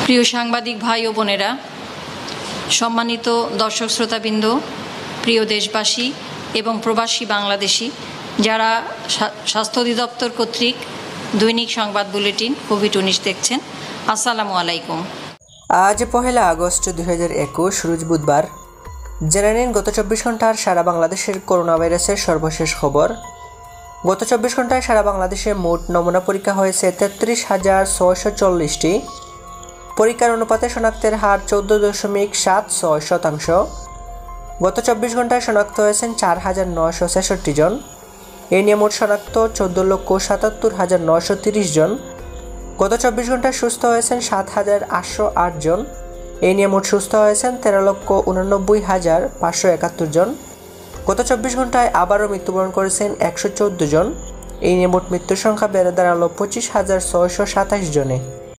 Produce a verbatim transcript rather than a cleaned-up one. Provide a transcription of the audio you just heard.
প্রিয় সাংবাদিক ভাই ও বোনেরা, সম্মানিত দর্শক শ্রোতাবৃন্দ, প্রিয় দেশবাসী এবং প্রবাসী বাংলাদেশি যারা স্বাস্থ্য অধিদপ্তর কর্তৃক দৈনিক সংবাদ বুলেটিন কোভিড উনিশ দেখছেন, আসসালামু আলাইকুম। আজ পহেলা আগস্ট দুই হাজার একুশ রোজ বুধবার। জেনে নিন গত চব্বিশ ঘন্টার সারা বাংলাদেশের করোনা ভাইরাসের সর্বশেষ খবর। গত চব্বিশ ঘন্টায় সারা বাংলাদেশে মোট নমুনা পরীক্ষা হয়েছে তেত্রিশ হাজার ছয়শো চল্লিশটি। পরীক্ষার অনুপাতে শনাক্তের হার চৌদ্দ দশমিক সাত ছয় শতাংশ। গত চব্বিশ ঘন্টায় শনাক্ত হয়েছেন চার হাজার নয়শো ছেষট্টি জন। এই নিয়ে মোট শনাক্ত চোদ্দ লক্ষ সাতাত্তর হাজার নয়শো তিরিশ জন। গত চব্বিশ ঘন্টায় সুস্থ হয়েছেন সাত হাজার আটশো আট জন। এই নিয়ে মোট সুস্থ হয়েছেন তেরো লক্ষ উনানব্বই হাজার পাঁচশো একাত্তর জন। গত চব্বিশ ঘন্টায় আবারও মৃত্যুবরণ করেছেন একশো চোদ্দো জন। এই নিয়ে মোট মৃত্যুর সংখ্যা বেড়ে দাঁড়ালো পঁচিশ হাজার ছয়শো সাতাশ জনে।